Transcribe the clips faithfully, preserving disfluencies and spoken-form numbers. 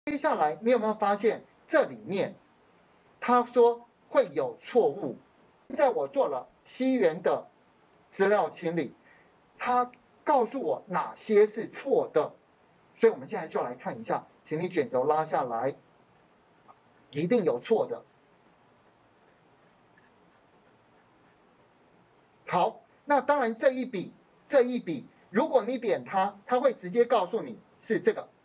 接下来你有没有发现这里面他说会有错误？现在我做了西元的资料清理，他告诉我哪些是错的，所以我们现在就来看一下，请你卷轴拉下来，一定有错的。好，那当然这一笔这一笔，如果你点它，它会直接告诉你是这个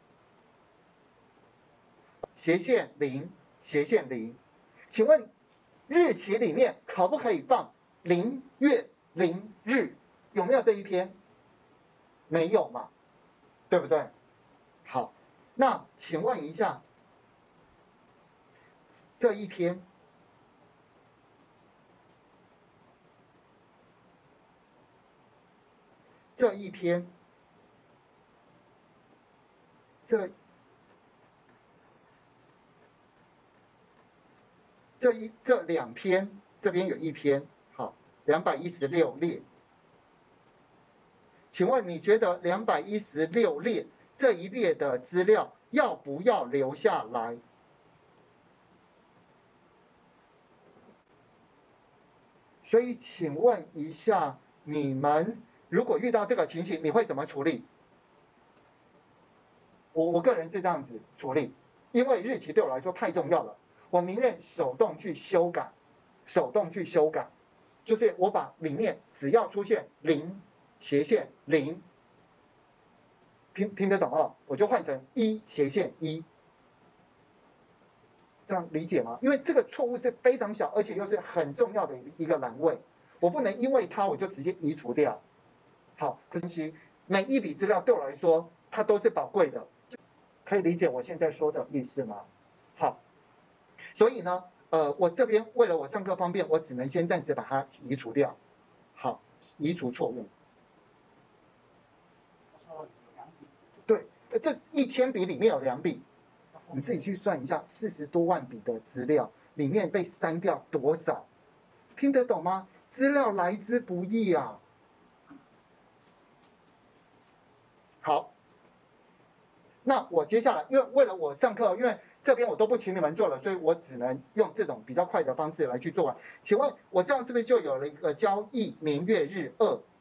斜线零斜线零。请问日期里面可不可以放零月零日？有没有这一天？没有嘛，对不对？好，那请问一下，这一天这一天这这一这两天，这边有一天，好，两百一十六列。请问你觉得两百一十六列这一列的资料要不要留下来？所以请问一下，你们如果遇到这个情形，你会怎么处理？我我个人是这样子处理，因为日期对我来说太重要了，我宁愿手动去修改，手动去修改，就是我把里面只要出现零斜线零，听听得懂哦？我就换成一斜线一，这样理解吗？因为这个错误是非常小，而且又是很重要的一个栏位，我不能因为它我就直接移除掉。好，可是每一笔资料对我来说，它都是宝贵的，可以理解我现在说的意思吗？好，所以呢，呃，我这边为了我上课方便，我只能先暂时把它移除掉。好，移除错误。对，这一千笔里面有两笔，你自己去算一下，四十多万笔的资料里面被删掉多少？听得懂吗？资料来之不易啊。好，那我接下来，因为为了我上课，因为这边我都不请你们做了，所以我只能用这种比较快的方式来去做完。请问我这样是不是就有了一个交易年月日二